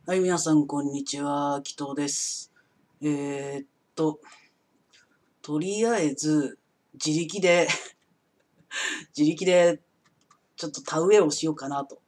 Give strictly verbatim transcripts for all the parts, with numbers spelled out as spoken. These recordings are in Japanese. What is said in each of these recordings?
はい、皆さん、こんにちは。紀藤です。えーっと、とりあえず、自力で自力で、ちょっと田植えをしようかなと。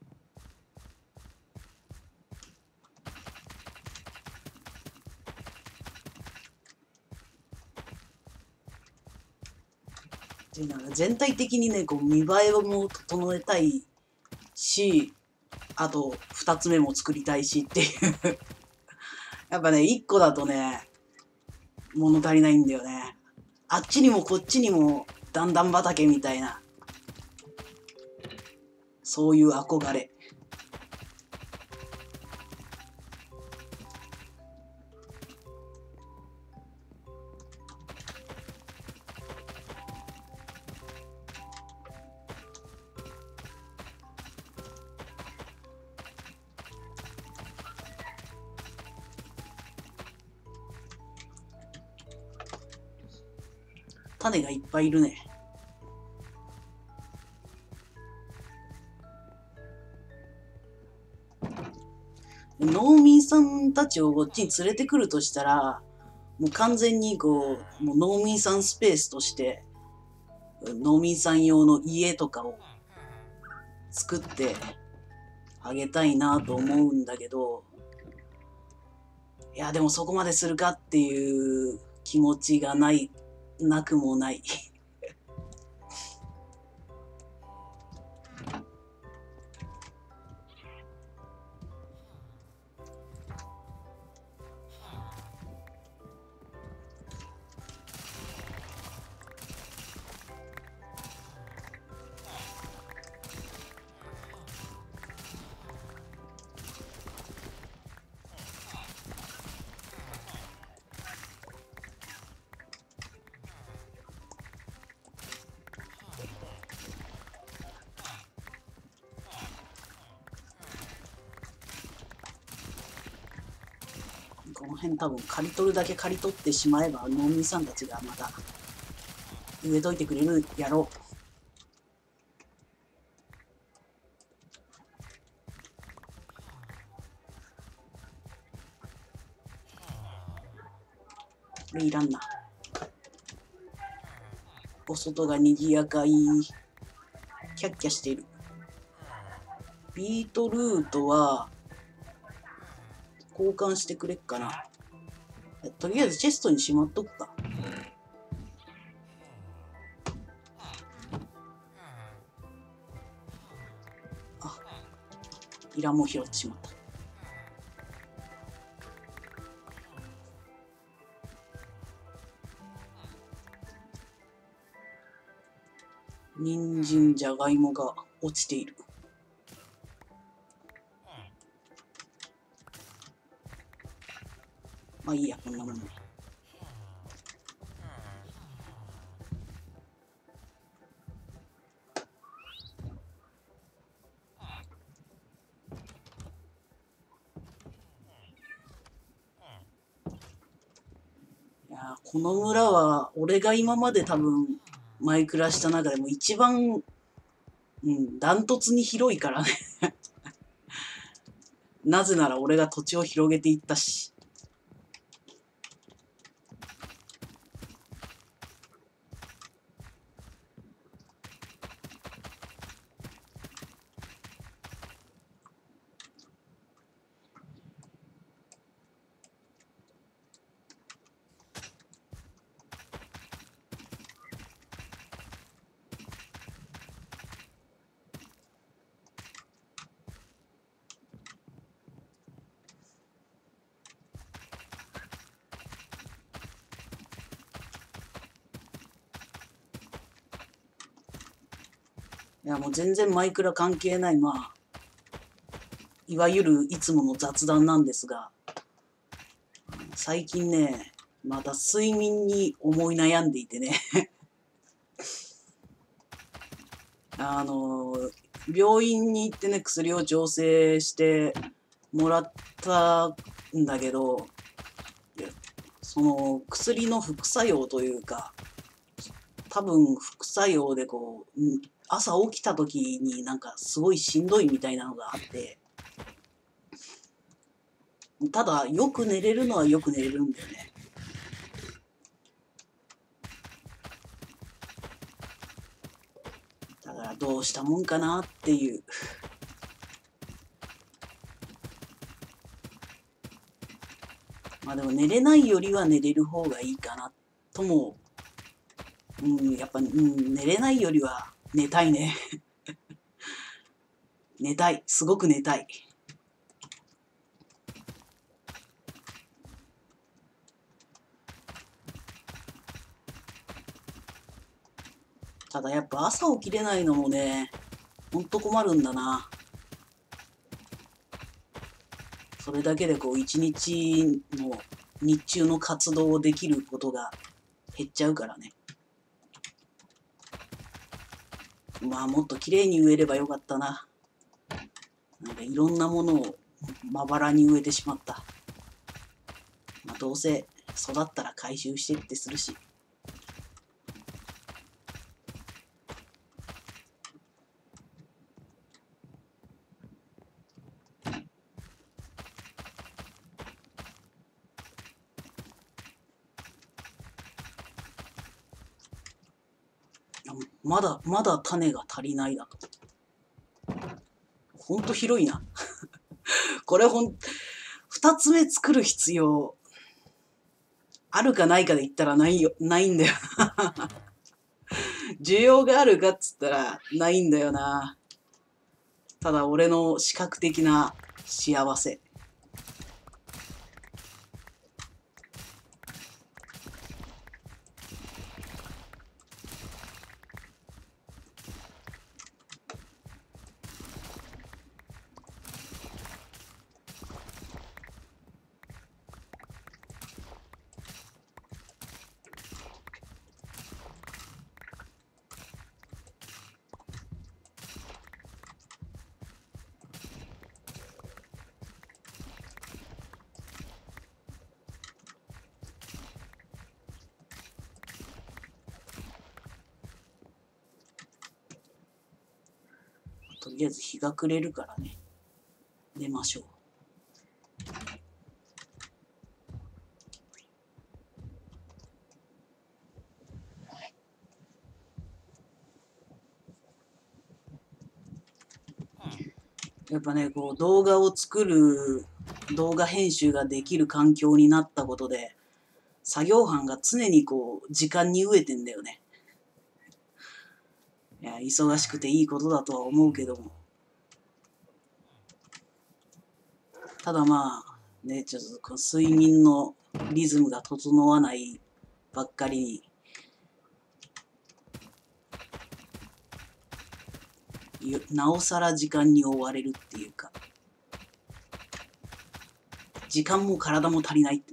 っていうのは、全体的にね、こう、見栄えも整えたいし、あと、二つ目も作りたいしっていうやっぱね、一個だとね、物足りないんだよね。あっちにもこっちにも、段々畑みたいな、そういう憧れ。種がいっぱいいるね。農民さんたちをこっちに連れてくるとしたら、もう完全にこう、もう農民さんスペースとして、農民さん用の家とかを作ってあげたいなと思うんだけど、いや、でもそこまでするかっていう気持ちがない、なくもない。この辺多分刈り取るだけ刈り取ってしまえば農民さんたちがまた植えといてくれるやろう。これいらんな。お外が賑やかい。キャッキャしている。ビートルートは交換してくれっかな。とりあえずチェストにしまっとくか。あ、イランも拾ってしまった。人参、じゃがいもが落ちている。まあいいや、こんなもん。いや、この村は俺が今まで多分マイクラした中でも一番、うん、ダントツに広いからねなぜなら俺が土地を広げていったし。いや、もう全然マイクラ関係ない、まあ、いわゆるいつもの雑談なんですが、最近ね、また睡眠に思い悩んでいてねあの、病院に行ってね、薬を調整してもらったんだけど、その薬の副作用というか、多分副作用でこう、朝起きた時になんかすごいしんどいみたいなのがあって、 ただ、よく寝れるのはよく寝れるんだよね。だからどうしたもんかなっていう。まあでも寝れないよりは寝れる方がいいかなとも、うん、やっぱ、うん、寝れないよりは寝たいね。寝たい。すごく寝たい。ただやっぱ朝起きれないのもね、ほんと困るんだな。それだけでこう一日の日中の活動をできることが減っちゃうからね。まあもっと綺麗に植えればよかったな。なんかいろんなものをまばらに植えてしまった。まあどうせ育ったら回収してってするし。まだまだ種が足りないだと。ほんと広いな。これほん、二つ目作る必要、あるかないかで言ったらないよ、ないんだよな。需要があるかっつったらないんだよな。ただ俺の視覚的な幸せ。とりあえず日が暮れるからね、寝ましょう。やっぱね、こう動画を作る、動画編集ができる環境になったことで、作業班が常にこう時間に飢えてんだよね。いや、忙しくていいことだとは思うけども。ただまあ、ね、ちょっとこう睡眠のリズムが整わないばっかりに、なおさら時間に追われるっていうか、時間も体も足りないって。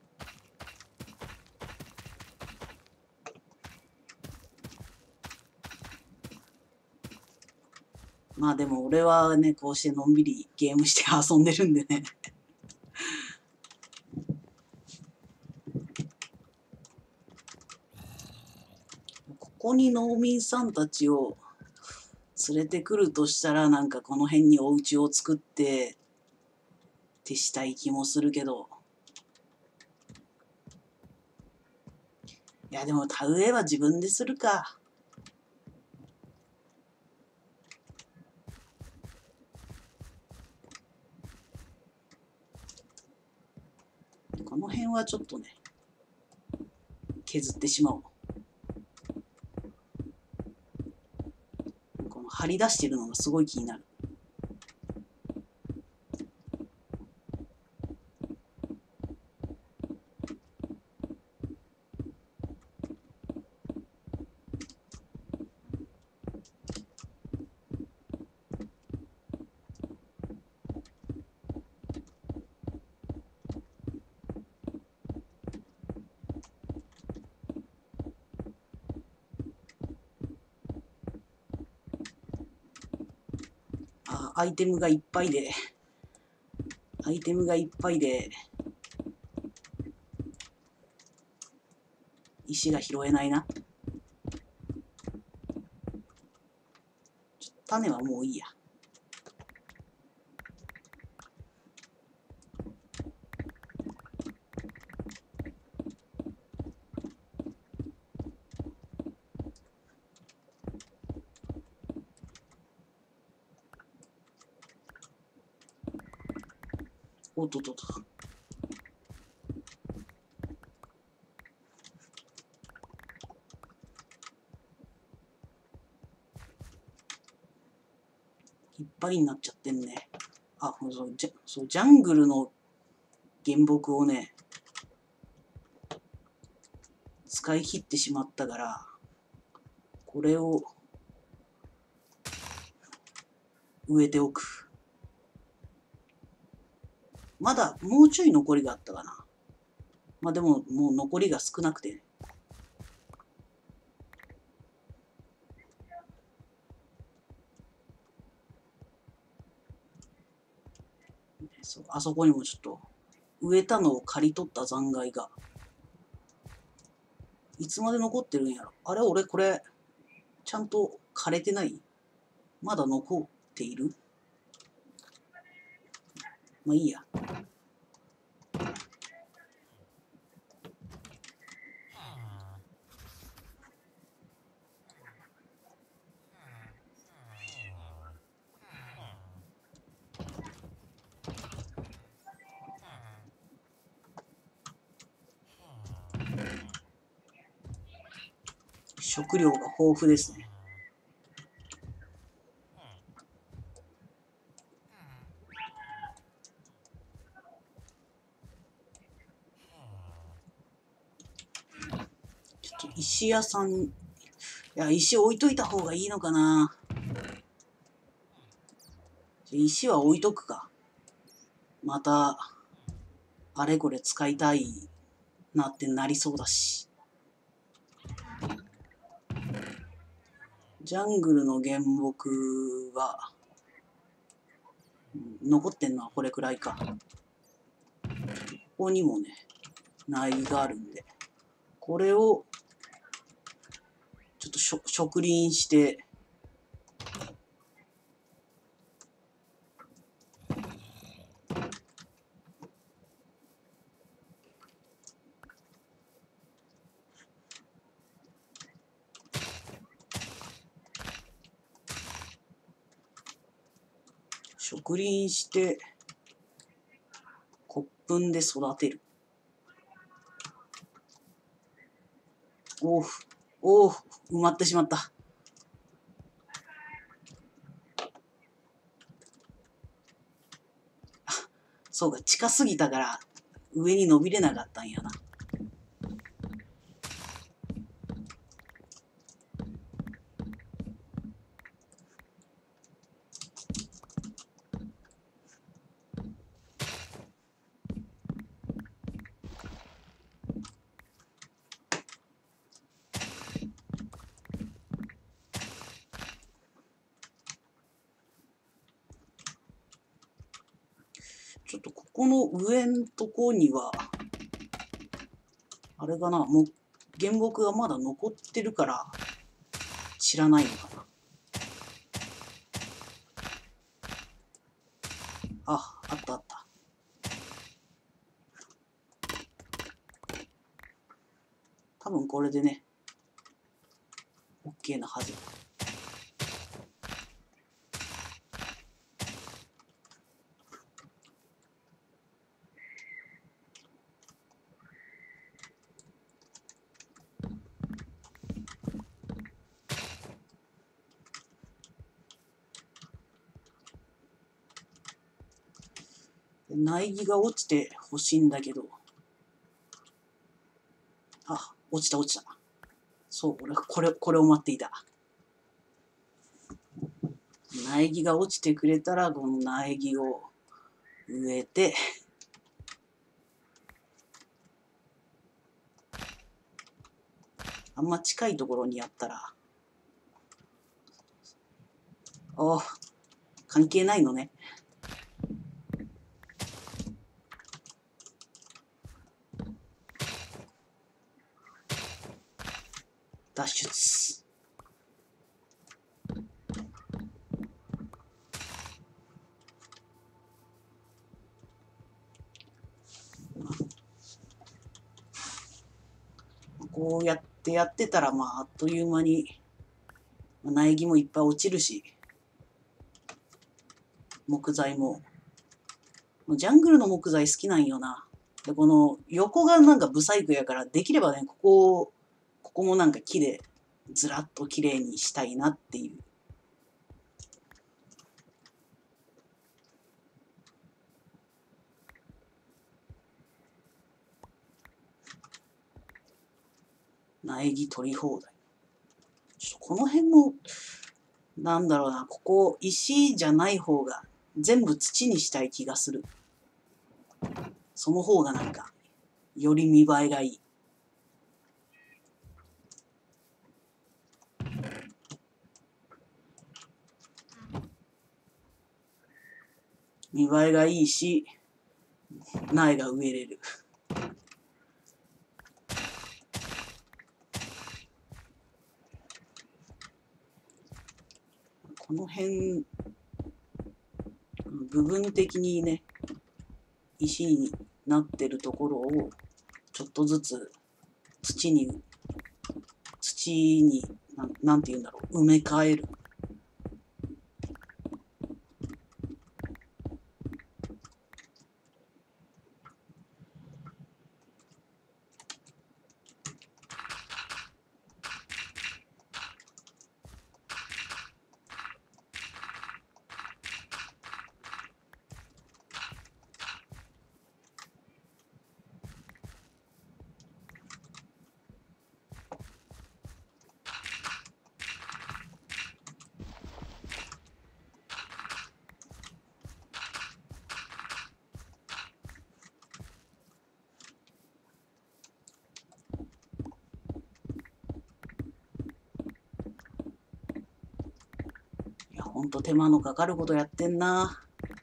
まあでも俺はね、こうしてのんびりゲームして遊んでるんでね。ここに農民さんたちを連れてくるとしたら、なんかこの辺にお家を作ってってしたい気もするけど。いやでも田植えは自分でするか。この辺はちょっとね、削ってしまおう。この張り出してるのがすごい気になる。あ、アイテムがいっぱいで、アイテムがいっぱいで、石が拾えないな。種はもういいや。 おっとっとっと。いっぱいになっちゃってんね。あ、そうジャ、そう、ジャングルの原木をね、使い切ってしまったから、これを植えておく。まだもうちょい残りがあったかな。まあでも、もう残りが少なくて、ね。そう、あそこにもちょっと、植えたのを刈り取った残骸が、いつまで残ってるんやろ。あれ、俺これ、ちゃんと枯れてない？まだ残っている？まあいいや。食料が豊富ですね。ちょっと石屋さん、いや、石置いといた方がいいのかな。石は置いとくか。また、あれこれ使いたいなってなりそうだし。ジャングルの原木は、残ってんのはこれくらいか。ここにもね、苗木があるんで、これを、ちょっとしょ植林して、植林して、骨粉で育てる。おう、おう、埋まってしまった。そうか、近すぎたから上に伸びれなかったんやな。ちょっとここの上んとこには、あれかな、もう原木がまだ残ってるから知らないのかな。あ、あったあった。多分これでね、OK なはず。苗木が落ちてほしいんだけど、あ、落ちた落ちた。そう、俺これ、これを待っていた。苗木が落ちてくれたら、この苗木を植えて、あんま近いところにやったら、あ、関係ないのね。脱出。こうやってやってたら、まあ、あっという間に苗木もいっぱい落ちるし、木材もジャングルの木材好きなんよな。で、この横がなんかブサイクやから、できればね、ここ、ここもなんか木でずらっと綺麗にしたいなっていう。苗木取り放題。ちょっとこの辺も、なんだろうな、ここ石じゃない方が全部土にしたい気がする。その方がなんか、より見栄えがいい。見栄えがいいし、苗が植えれる。この辺、部分的にね、石になってるところを、ちょっとずつ土に、土に、ななんて言うんだろう、埋め替える。いや、ほんと手間のかかることやってんな。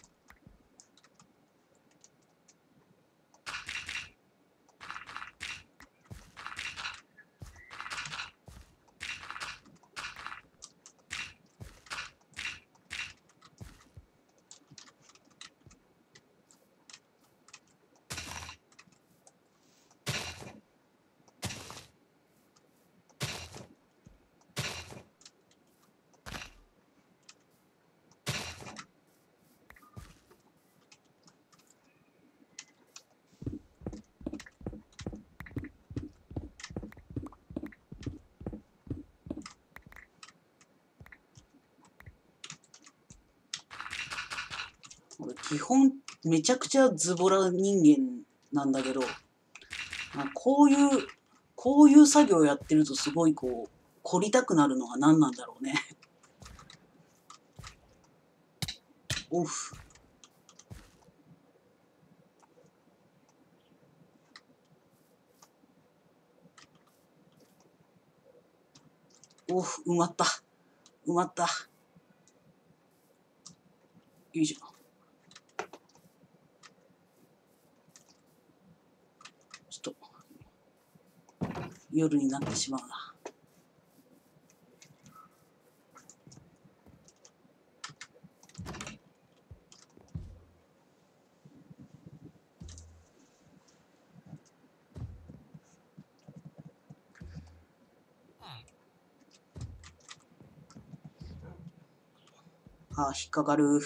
俺基本めちゃくちゃズボラ人間なんだけど、こういうこういう作業やってるとすごいこう凝りたくなるのは何なんだろうね。オフ。オフ、埋まった。埋まった。よいしょ。ちょっと、夜になってしまうな。あ、引っかかる。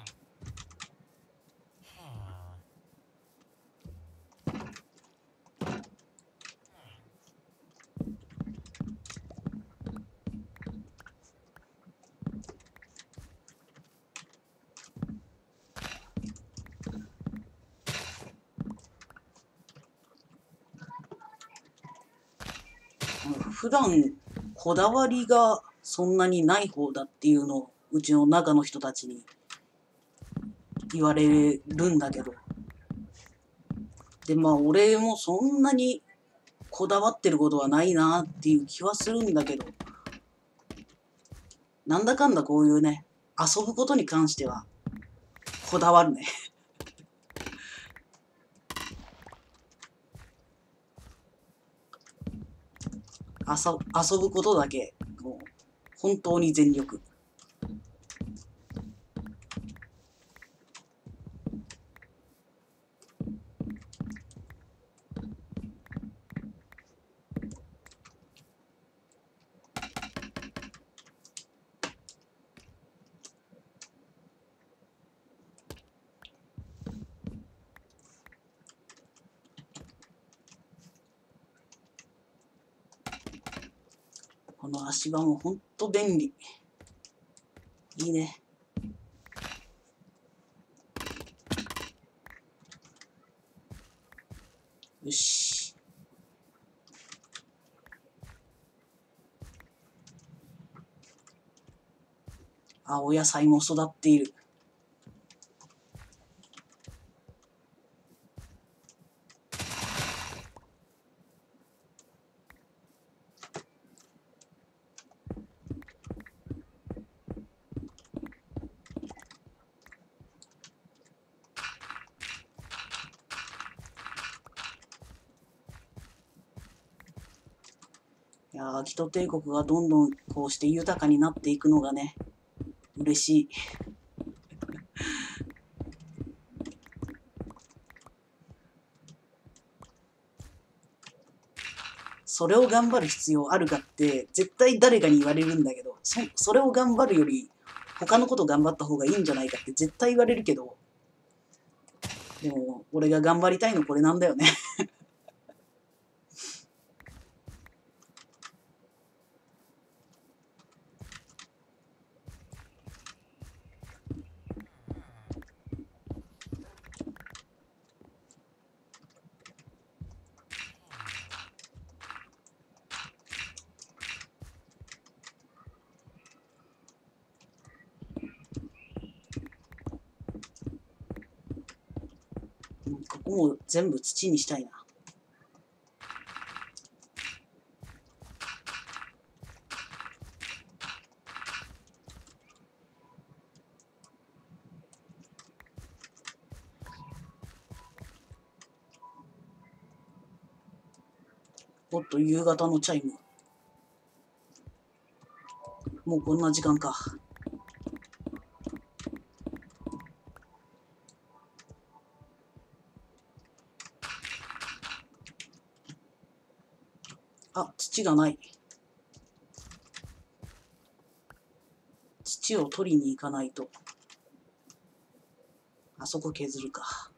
普段こだわりがそんなにない方だっていうのをうちの中の人たちに言われるんだけど、でまあ俺もそんなにこだわってることはないなっていう気はするんだけど、なんだかんだこういうね、遊ぶことに関してはこだわるね。遊遊ぶことだけもう本当に全力。 この足場もほんと便利。いいね。よし。あ、お野菜も育っている。いやー、キト帝国がどんどんこうして豊かになっていくのがね、嬉しい。それを頑張る必要あるかって絶対誰かに言われるんだけど、そそれを頑張るより他のこと頑張った方がいいんじゃないかって絶対言われるけど、でも俺が頑張りたいのこれなんだよね。ここも全部土にしたいな。おっと、夕方のチャイム。もうこんな時間か。あ、土がない。土を取りに行かないと。あそこ削るか。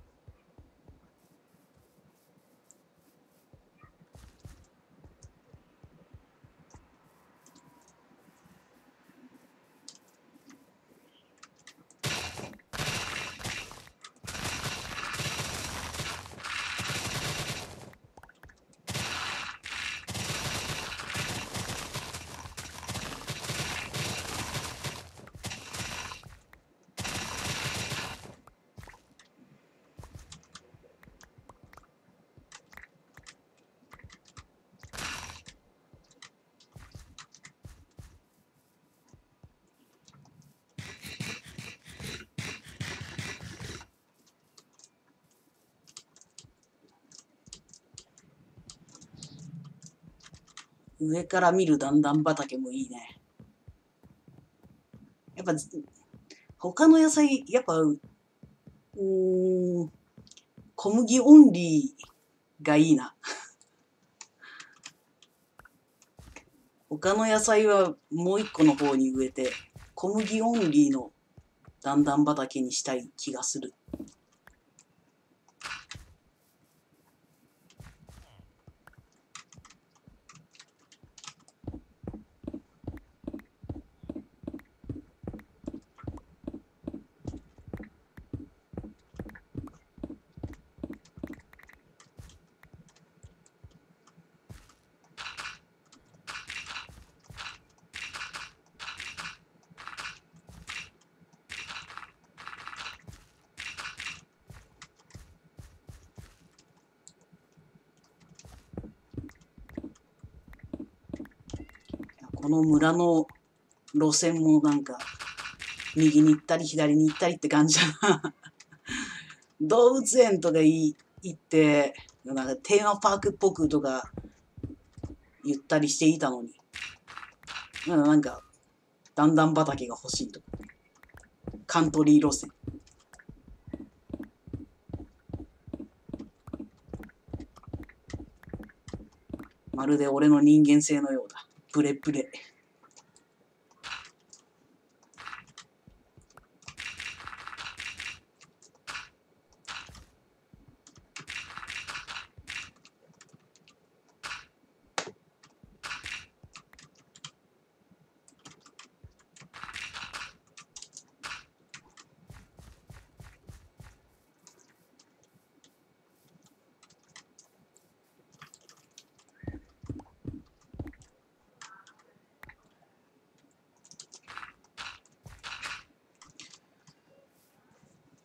上から見る段々畑もいいね。やっぱ他の野菜、やっぱうーん小麦オンリーがいいな。他の野菜はもう一個の方に植えて小麦オンリーの段々畑にしたい気がする。この村の路線もなんか右に行ったり左に行ったりって感じだな。動物園とか行ってなんかテーマパークっぽくとか言ったりしていたのに、なんか段々畑が欲しいとか、カントリー路線。まるで俺の人間性のようだ。ブレブレ。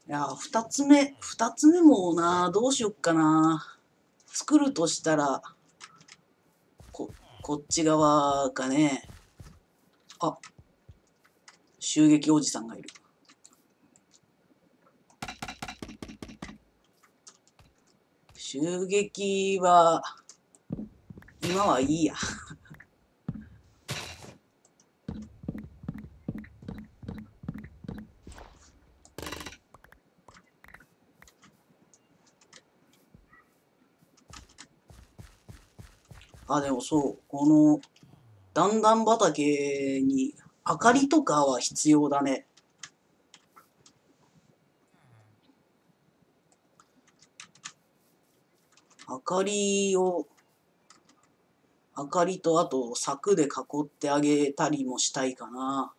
いや、二つ目、二つ目もな、どうしよっかな。作るとしたら、こ、こっち側かね。あ、襲撃おじさんがいる。襲撃は、今はいいや。あ、でもそう、この、段々畑に明かりとかは必要だね。明かりを、明かりとあと柵で囲ってあげたりもしたいかな。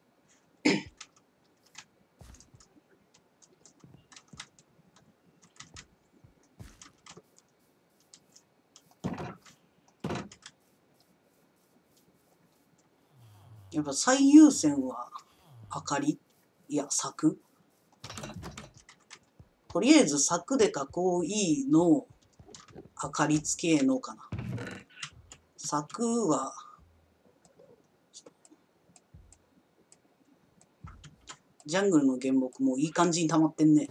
やっぱ最優先は明かりいや、柵とりあえず柵で囲いの明かりつけのかな。柵は、ジャングルの原木もいい感じに溜まってんね。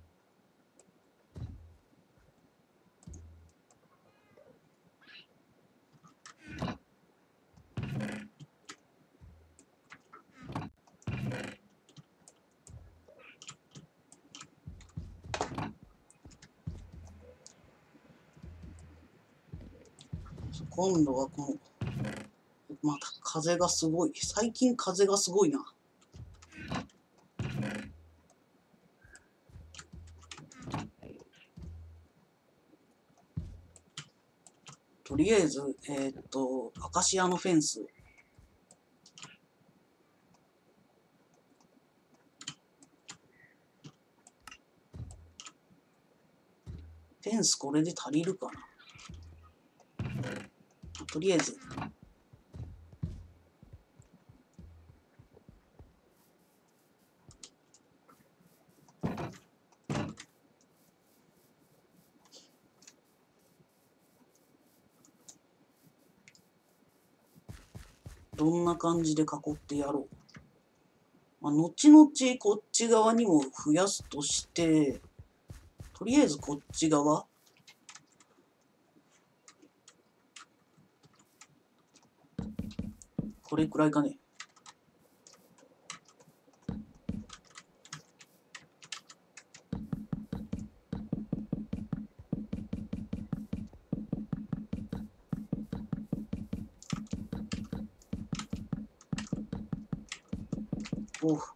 今度はこの、また風がすごい。最近風がすごいな。とりあえず、えーっと、アカシアのフェンス。フェンスこれで足りるかな。とりあえず。どんな感じで囲ってやろう。まあ、後々こっち側にも増やすとして、とりあえずこっち側これくらいかね。おう。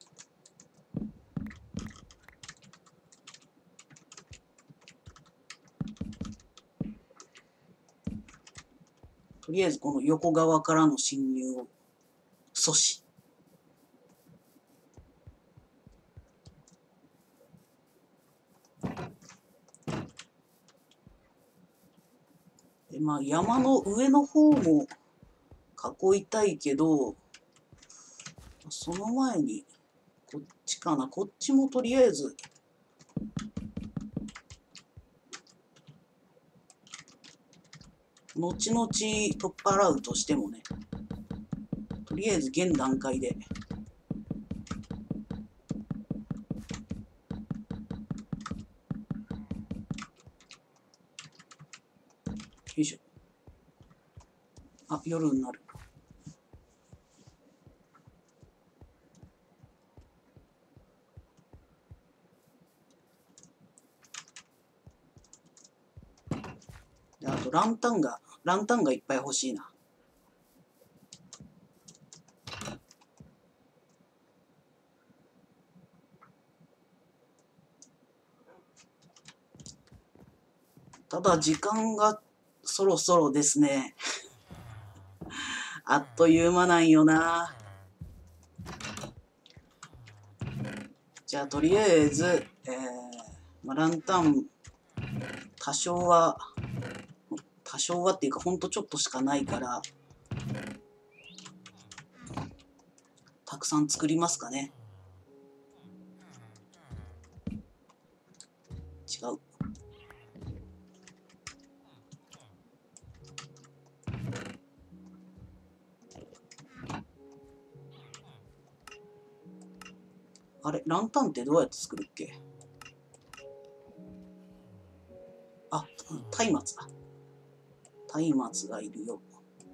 とりあえずこの横側からの侵入を阻止。で、まあ山の上の方も囲いたいけど、その前にこっちかな。こっちもとりあえず後々取っ払うとしてもね、とりあえず現段階で。よいしょ。あ、夜になる。で、あとランタンが、ランタンがいっぱい欲しいな。ただ時間がそろそろですね。あっという間なんよな。じゃあとりあえず、えーまあ、ランタン多少は多少はっていうかほんとちょっとしかないからたくさん作りますかね。 違う。あれ、ランタンってどうやって作るっけ？あ、松明だ。松明がいるよ。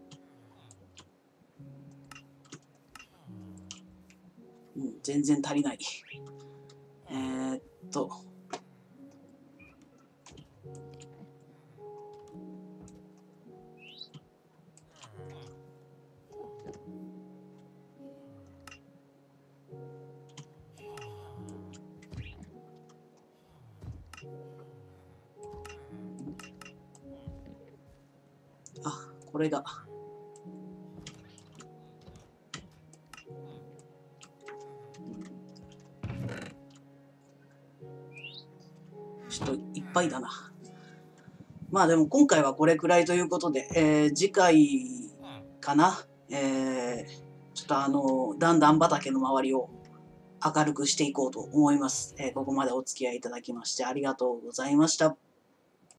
うん、全然足りない。えー、っと。あ、これが。ちょっといっぱいだな。まあでも今回はこれくらいということで、えー、次回かな、えー、ちょっとあの、段々畑の周りを明るくしていこうと思います。えー、ここまでお付き合いいただきましてありがとうございました。